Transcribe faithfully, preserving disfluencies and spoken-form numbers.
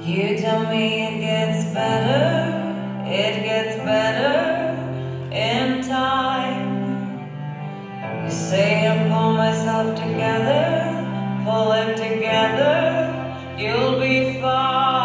You tell me it gets better, it gets better in time. You say I pull myself together, pull it together, you'll be fine.